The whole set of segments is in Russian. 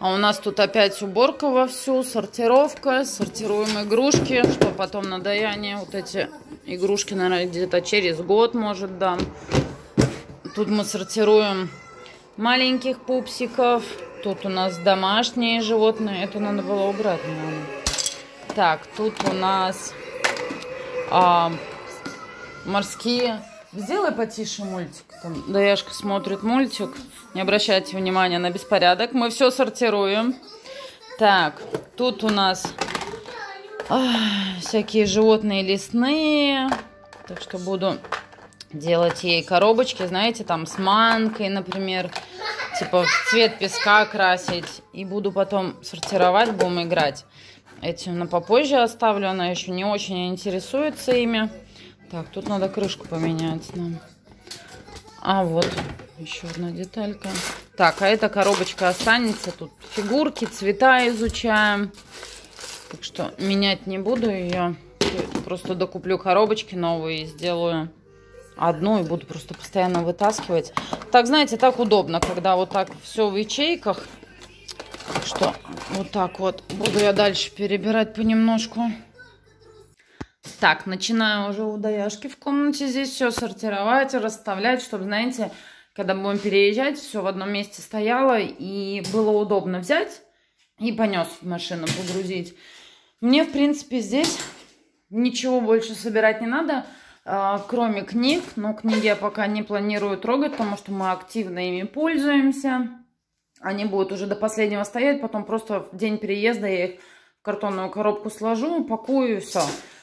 А у нас тут опять уборка вовсю, сортировка, сортируем игрушки, что потом на Даяне вот эти игрушки, наверное, где-то через год, может, дам. Тут мы сортируем маленьких пупсиков. Тут у нас домашние животные. Это надо было убрать, наверное. Так, тут у нас морские. Сделай потише мультик. Там Даяшка смотрит мультик. Не обращайте внимания на беспорядок. Мы все сортируем. Так, тут у нас всякие животные лесные. Так что буду делать ей коробочки, знаете, там с манкой, например. Типа в цвет песка красить. И буду потом сортировать, будем играть. Этим на попозже оставлю. Она еще не очень интересуется ими. Так, тут надо крышку поменять нам. А вот еще одна деталька. Так, а эта коробочка останется. Тут фигурки, цвета изучаем. Так что менять не буду ее. Просто докуплю коробочки новые и сделаю одну. И буду просто постоянно вытаскивать. Так, знаете, так удобно, когда вот так все в ячейках. Так что вот так вот буду я дальше перебирать понемножку. Так, начинаю уже у Даяшки в комнате здесь все сортировать, расставлять, чтобы, знаете, когда будем переезжать, все в одном месте стояло и было удобно взять и понес в машину погрузить. Мне, в принципе, здесь ничего больше собирать не надо, кроме книг. Но книги я пока не планирую трогать, потому что мы активно ими пользуемся. Они будут уже до последнего стоять, потом просто в день переезда я их в картонную коробку сложу, упакую и все.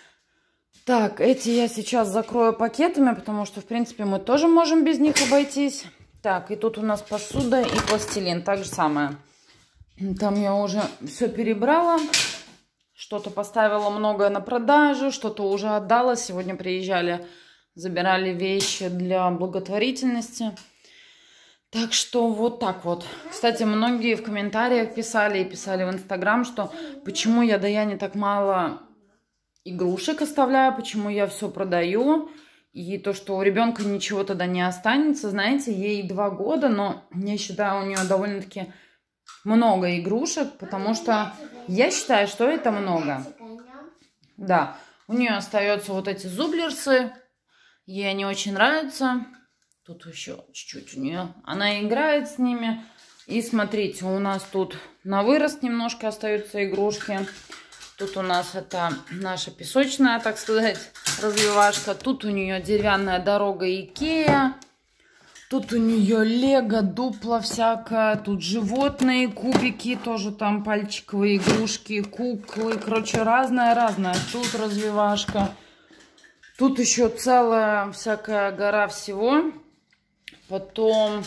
Так, эти я сейчас закрою пакетами, потому что, в принципе, мы тоже можем без них обойтись. Так, и тут у нас посуда и пластилин, так же самое. Там я уже все перебрала. Что-то поставила многое на продажу, что-то уже отдала. Сегодня приезжали, забирали вещи для благотворительности. Так что вот так вот. Кстати, многие в комментариях писали и писали в Инстаграм, что почему я Даяне так мало игрушек оставляю, почему я все продаю. И то, что у ребенка ничего тогда не останется. Знаете, ей 2 года, но я считаю, у нее довольно-таки много игрушек, потому что я считаю, что это много. Да, у нее остаются вот эти зублерсы. Ей они очень нравятся. Тут еще чуть-чуть у нее. Она играет с ними. И смотрите, у нас тут на вырост немножко остаются игрушки. Тут у нас это наша песочная, так сказать, развивашка. Тут у нее деревянная дорога Икея. Тут у нее лего, дупло всякое. Тут животные, кубики, тоже там пальчиковые игрушки, куклы. Короче, разное-разное. Тут развивашка. Тут еще целая всякая гора всего. Потом,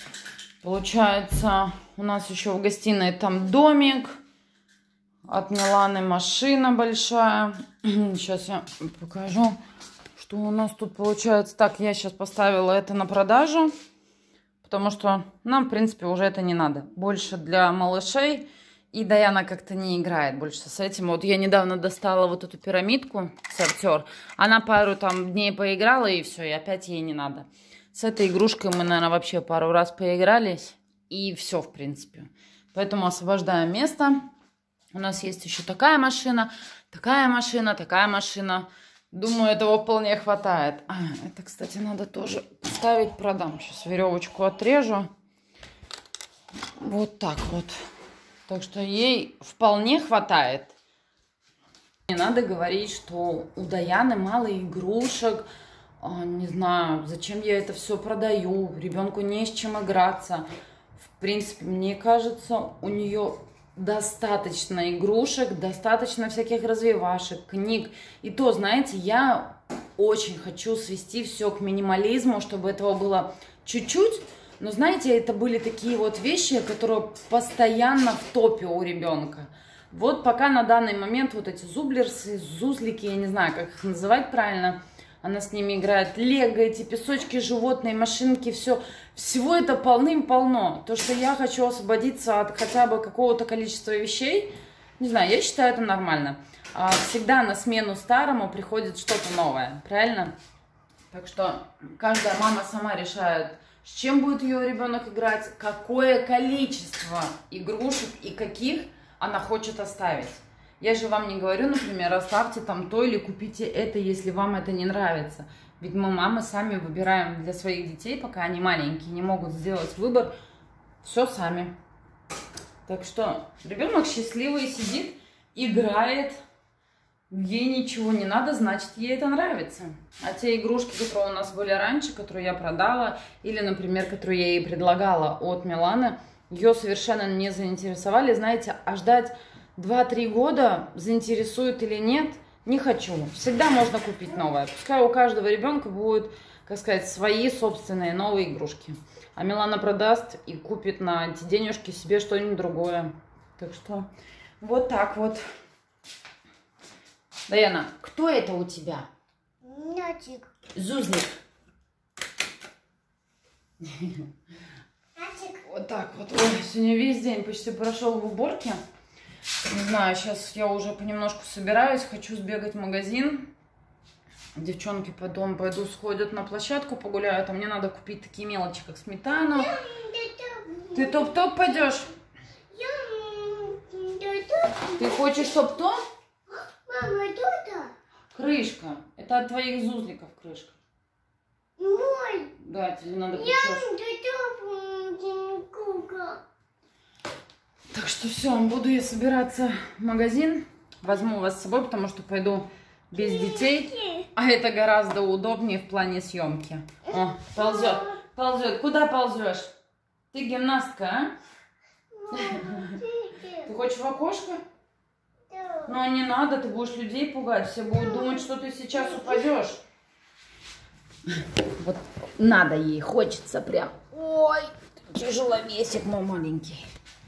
получается, у нас еще в гостиной там домик. От Миланы машина большая. Сейчас я покажу, что у нас тут получается. Так, я сейчас поставила это на продажу, потому что нам, в принципе, уже это не надо. Больше для малышей. И Даяна как-то не играет больше с этим. Вот я недавно достала вот эту пирамидку, сортер. Она пару там дней поиграла, и все, и опять ей не надо. С этой игрушкой мы, наверное, вообще пару раз поигрались. И все, в принципе. Поэтому освобождаем место. У нас есть еще такая машина, такая машина, такая машина. Думаю, этого вполне хватает. Это, кстати, надо тоже поставить, продам. Сейчас веревочку отрежу. Вот так вот. Так что ей вполне хватает. Не надо говорить, что у Даяны мало игрушек. Не знаю, зачем я это все продаю. Ребенку не с чем играться. В принципе, мне кажется, у нее достаточно игрушек, достаточно всяких развивашек, книг. И то, знаете, я очень хочу свести все к минимализму, чтобы этого было чуть-чуть. Но, знаете, это были такие вот вещи, которые постоянно в топе у ребенка. Вот пока на данный момент вот эти зублерсы, зузлики, я не знаю, как их называть правильно, она с ними играет, лего, эти песочки, животные, машинки, все. Всего это полным-полно. То, что я хочу освободиться от хотя бы какого-то количества вещей, не знаю, я считаю это нормально. Всегда на смену старому приходит что-то новое, правильно? Так что каждая мама сама решает, с чем будет ее ребенок играть, какое количество игрушек и каких она хочет оставить. Я же вам не говорю, например, оставьте там то или купите это, если вам это не нравится. Ведь мы, мамы, сами выбираем для своих детей, пока они маленькие, не могут сделать выбор, все сами. Так что ребенок счастливый сидит, играет, ей ничего не надо, значит, ей это нравится. А те игрушки, которые у нас были раньше, которые я продала, или, например, которые я ей предлагала от Миланы, ее совершенно не заинтересовали. Знаете, а ждать 2-3 года, заинтересует или нет, не хочу. Всегда можно купить новое. Пускай у каждого ребенка будет, как сказать, свои собственные новые игрушки. А Милана продаст и купит на эти денежки себе что-нибудь другое. Так что вот так вот. Даяна, кто это у тебя? Мячик. Зузлик. Мячик. Вот так вот. Ой, сегодня весь день почти прошел в уборке. Не знаю, сейчас я уже понемножку собираюсь. Хочу сбегать в магазин. Девчонки потом пойду сходят на площадку, погуляют. А мне надо купить такие мелочи, как сметану. Ты топ-топ пойдешь? Ты хочешь топ-топ? Мама, кто-то? Крышка. Это от твоих зузликов крышка. Мой. Да, тебе надо Я кукла. Так что все, буду я собираться в магазин. Возьму вас с собой, потому что пойду без детей. А это гораздо удобнее в плане съемки. О, ползет, ползет. Куда ползешь? Ты гимнастка, а? Ты хочешь в окошко? Но не надо, ты будешь людей пугать. Все будут думать, что ты сейчас упадешь. Вот надо ей, хочется прям. Ой, тяжеловесик мой маленький.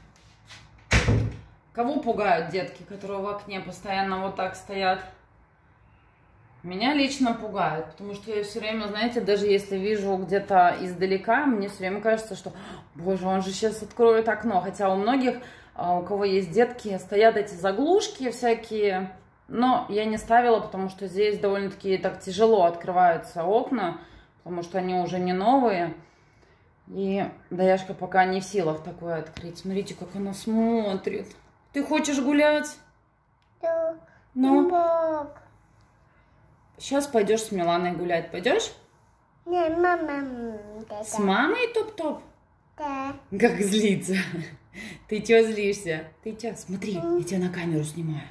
Кого пугают детки, которые в окне постоянно вот так стоят? Меня лично пугают, потому что я все время, знаете, даже если вижу где-то издалека, мне все время кажется, что, боже, он же сейчас откроет окно. Хотя у многих, у кого есть детки, стоят эти заглушки всякие, но я не ставила, потому что здесь довольно-таки так тяжело открываются окна, потому что они уже не новые. И Даяшка пока не в силах такое открыть. Смотрите, как она смотрит. Ты хочешь гулять? Да. Ну? Сейчас пойдешь с Миланой гулять. Пойдешь? Не, мама. С мамой топ-топ? Да. Как злится. Ты чё злишься? Ты чё? Смотри, я тебя на камеру снимаю.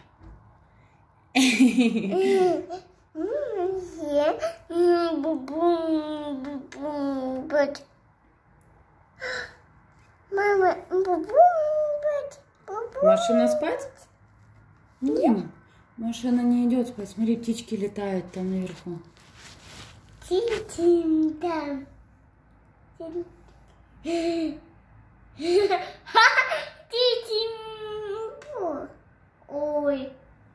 Мама, Машина спать? Нет, машина не идет спать. Смотри, птички летают там наверху. там. Ой.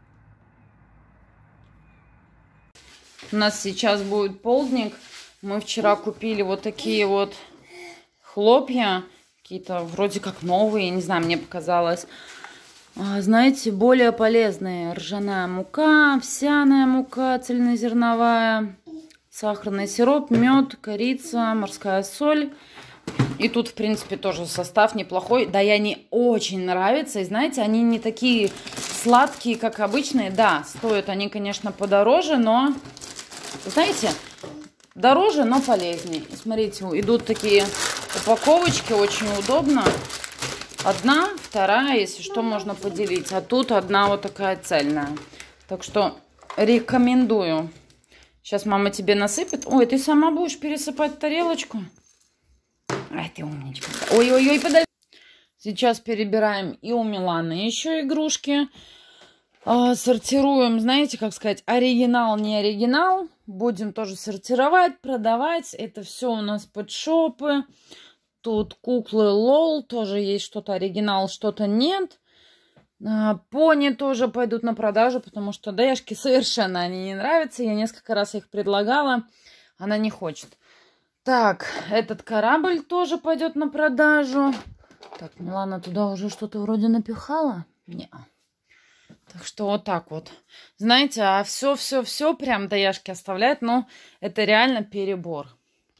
У нас сейчас будет полдник. Мы вчера купили вот такие вот хлопья. Какие-то вроде как новые, не знаю, мне показалось. Знаете, более полезные. Ржаная мука, овсяная мука, цельнозерновая, сахарный сироп, мед, корица, морская соль. И тут, в принципе, тоже состав неплохой. Да, и они очень нравятся. И знаете, они не такие сладкие, как обычные. Да, стоят они, конечно, подороже, но, знаете, дороже, но полезнее. Смотрите, идут такие упаковочки, очень удобно. Одна, вторая, если что, можно поделить. А тут одна вот такая цельная. Так что рекомендую. Сейчас мама тебе насыпет. Ой, ты сама будешь пересыпать тарелочку? Ай, ты умничка. Ой-ой-ой, подожди. Сейчас перебираем и у Миланы еще игрушки. Сортируем, знаете, как сказать, оригинал, не оригинал. Будем тоже сортировать, продавать. Это все у нас подшопы. Тут куклы лол, тоже есть что-то оригинал, что-то нет. Пони тоже пойдут на продажу, потому что Даяшке совершенно они не нравятся. Я несколько раз их предлагала, она не хочет. Так, этот корабль тоже пойдет на продажу. Так, Милана туда уже что-то вроде напихала? Не. Так что вот так вот. Знаете, а все прям Даяшке оставляет, но это реально перебор.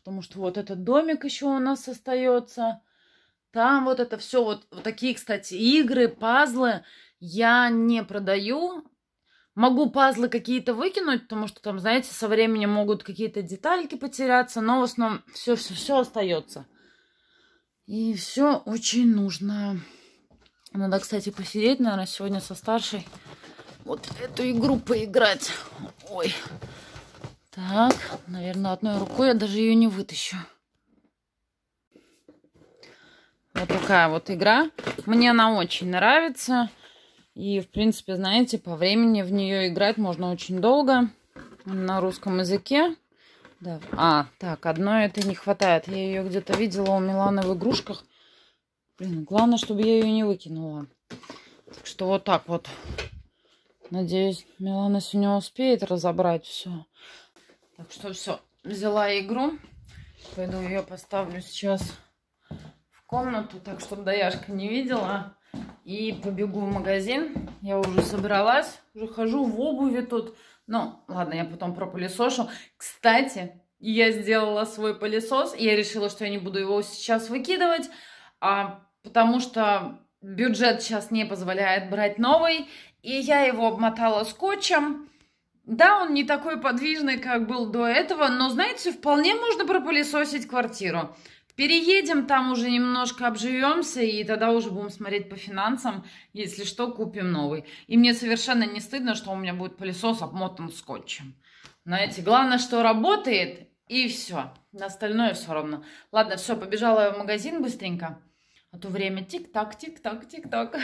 потому что вот этот домик еще у нас остается. Там вот это все, вот такие, кстати, игры, пазлы я не продаю. Могу пазлы какие-то выкинуть, потому что там, знаете, со временем могут какие-то детальки потеряться, но в основном все остается. И все очень нужно. Надо, кстати, посидеть, наверное, сегодня со старшей. Вот эту игру поиграть. Ой. Так, наверное, одной рукой я даже ее не вытащу. Вот такая вот игра. Мне она очень нравится. И, в принципе, знаете, по времени в нее играть можно очень долго. На русском языке. Да. Так, одной это не хватает. Я ее где-то видела у Миланы в игрушках. Блин, главное, чтобы я ее не выкинула. Так что вот так вот. Надеюсь, Милана сегодня успеет разобрать все. Так что все. Взяла игру. Пойду ее поставлю сейчас в комнату, так чтобы Даяшка не видела. И побегу в магазин. Я уже собралась. Уже хожу в обуви тут. Ну, ладно, я потом пропылесошу. Кстати, я сделала свой пылесос. И я решила, что я не буду его сейчас выкидывать. Потому что бюджет сейчас не позволяет брать новый. И я его обмотала скотчем. Да, он не такой подвижный, как был до этого. Но, знаете, вполне можно пропылесосить квартиру. Переедем, там уже немножко обживемся, и тогда уже будем смотреть по финансам. Если что, купим новый. И мне совершенно не стыдно, что у меня будет пылесос обмотан скотчем. Знаете, главное, что работает, и все. На остальное все равно. Ладно, все, побежала я в магазин быстренько. А то время тик-так, тик-так, тик-так.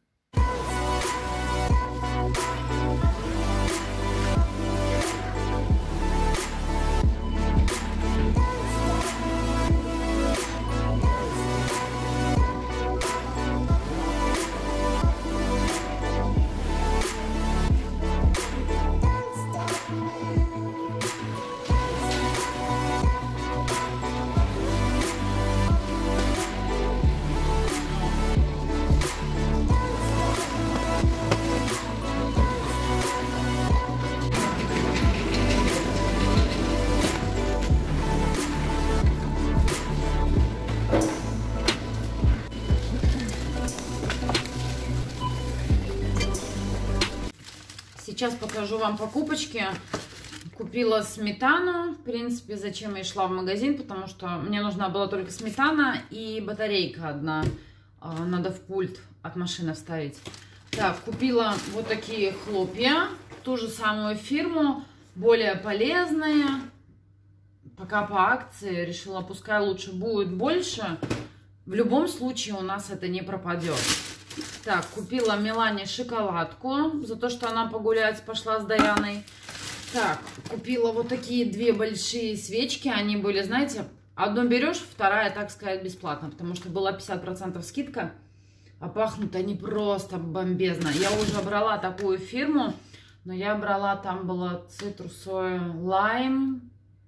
Сейчас покажу вам покупочки. Купила сметану. В принципе, зачем я шла в магазин? Потому что мне нужна была только сметана и батарейка одна. Надо в пульт от машины вставить. Так, купила вот такие хлопья. Ту же самую фирму. Более полезные. Пока по акции. Решила, пускай лучше будет больше. В любом случае у нас это не пропадет. Так, купила Милане шоколадку, за то, что она погулять пошла с Даяной. Так, купила вот такие две большие свечки. Они были, знаете, одну берешь, вторая, так сказать, бесплатно, потому что была 50% скидка. А пахнут они просто бомбезно. Я уже брала такую фирму, но я брала, там было цитрусовый лайм.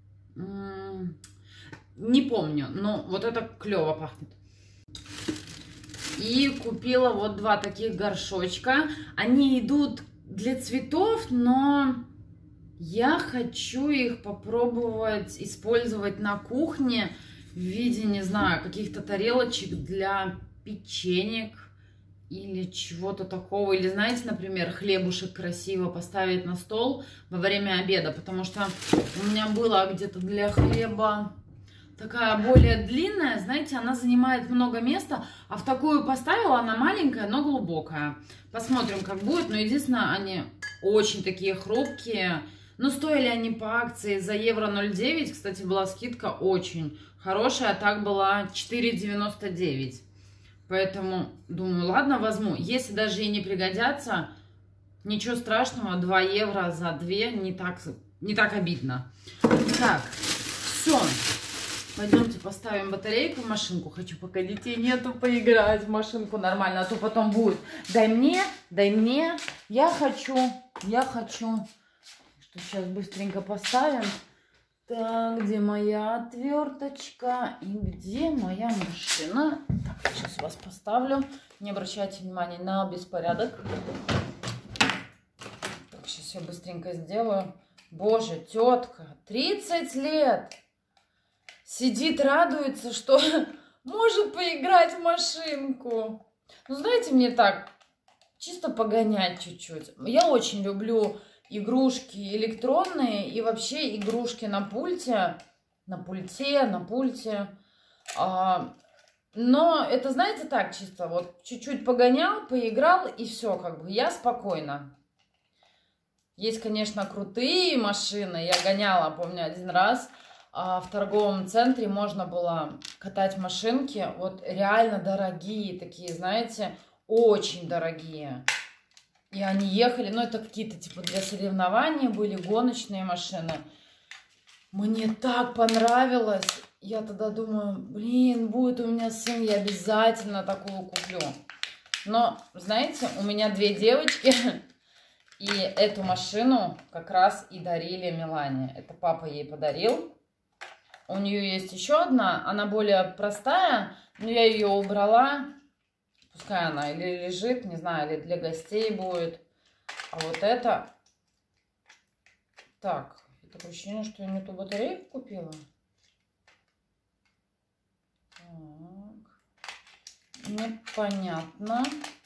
Не помню, но вот это клево пахнет. И купила вот два таких горшочка. Они идут для цветов, но я хочу их попробовать использовать на кухне в виде, не знаю, каких-то тарелочек для печенек или чего-то такого. Или, знаете, например, хлебушек красиво поставить на стол во время обеда, потому что у меня было где-то для хлеба такая более длинная, знаете, она занимает много места, а в такую поставила, она маленькая, но глубокая. Посмотрим, как будет, но единственное, они очень такие хрупкие. Но стоили они по акции за евро 0,9, кстати, была скидка очень хорошая, а так была 4,99. Поэтому думаю, ладно, возьму. Если даже и не пригодятся, ничего страшного, 2 евро за 2 не так обидно. Так, все. Пойдемте поставим батарейку в машинку. Хочу, пока детей нету, поиграть в машинку нормально. А то потом будет дай мне, я хочу. Что сейчас быстренько поставим. Так, где моя отверточка и где моя машина? Так, сейчас вас поставлю. Не обращайте внимания на беспорядок. Так, сейчас я быстренько сделаю. Боже, тетка, 30 лет. сидит, радуется, что может поиграть в машинку. Ну, знаете, мне так, чисто погонять чуть-чуть. Я очень люблю игрушки электронные и вообще игрушки на пульте. На пульте. Но это, знаете, так чисто. Вот чуть-чуть погонял, поиграл и все, как бы я спокойна. Есть, конечно, крутые машины. Я гоняла, помню, один раз в торговом центре можно было катать машинки. Вот реально дорогие такие, знаете, очень дорогие. И они ехали, ну это какие-то типа для соревнований были, гоночные машины. Мне так понравилось. Я тогда думаю, блин, будет у меня сын, я обязательно такую куплю. Но, знаете, у меня 2 девочки, и эту машину как раз и дарили Милане. Это папа ей подарил. У нее есть еще одна, она более простая, но я ее убрала. Пускай она или лежит, не знаю, или для гостей будет. А вот это... Так, такое ощущение, что я не ту батарейку купила. Так. Непонятно.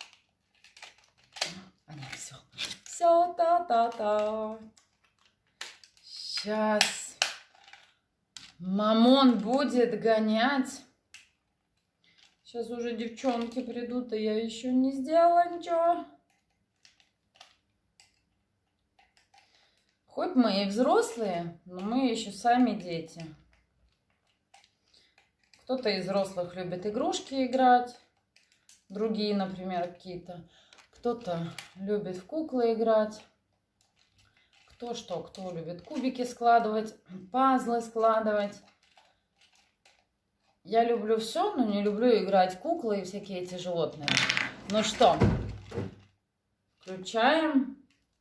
А нет, все. Все, та-та-та. Сейчас. Мамон будет гонять. Сейчас уже девчонки придут, а я еще не сделала ничего. Хоть мы и взрослые, но мы еще сами дети. Кто-то из взрослых любит игрушки играть. Другие, например, какие-то. Кто-то любит в куклы играть. Кто любит кубики складывать, пазлы складывать. Я люблю все, но не люблю играть в куклы и всякие эти животные. Ну что, включаем.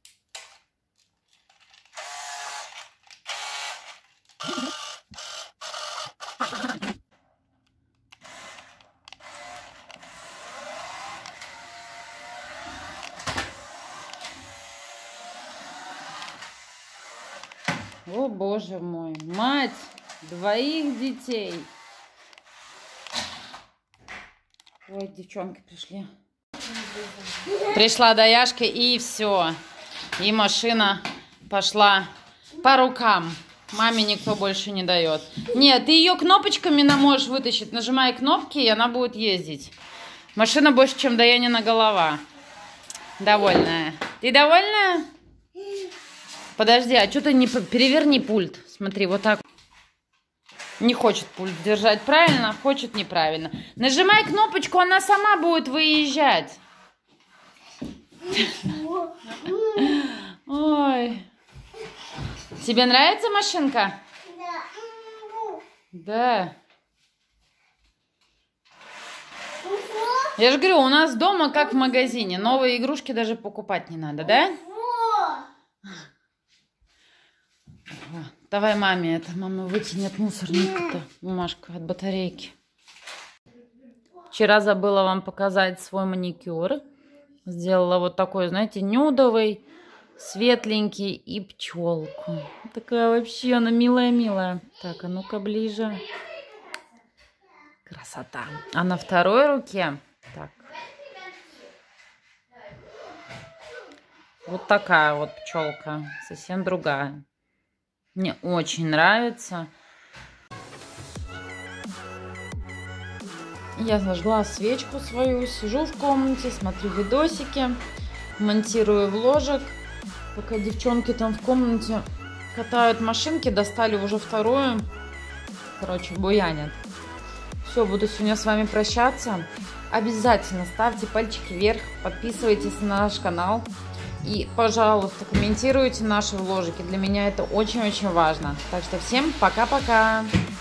О, боже мой, мать 2 детей. Ой, девчонки пришли. Пришла Даяшка, и все. И машина пошла по рукам. Маме никто больше не дает. Нет, ты ее кнопочками можешь вытащить. Нажимай кнопки, и она будет ездить. Машина больше, чем Даянина голова. Довольная. Ты довольная? Подожди, а что ты не переверни пульт? Смотри, вот так. Не хочет пульт держать правильно, хочет неправильно. Нажимай кнопочку, она сама будет выезжать. Ой. Тебе нравится машинка? Да. Я же говорю, у нас дома как в магазине. Новые игрушки даже покупать не надо, да? Давай маме это. Мама выкинет мусорник-то. Бумажка от батарейки. Вчера забыла вам показать свой маникюр. Сделала вот такой, знаете, нюдовый, светленький и пчелку. Такая вообще она милая-милая. Так, а ну-ка ближе. Красота. А на второй руке... Так. Вот такая вот пчелка. Совсем другая. Мне очень нравится. Я зажгла свечку свою, сижу в комнате, смотрю видосики, монтирую вложек. Пока девчонки там в комнате катают машинки, достали уже 2-ю. Короче, буянят. Все, буду сегодня с вами прощаться. Обязательно ставьте пальчики вверх, подписывайтесь на наш канал. И, пожалуйста, комментируйте наши вложики. Для меня это очень-очень важно. Так что всем пока-пока!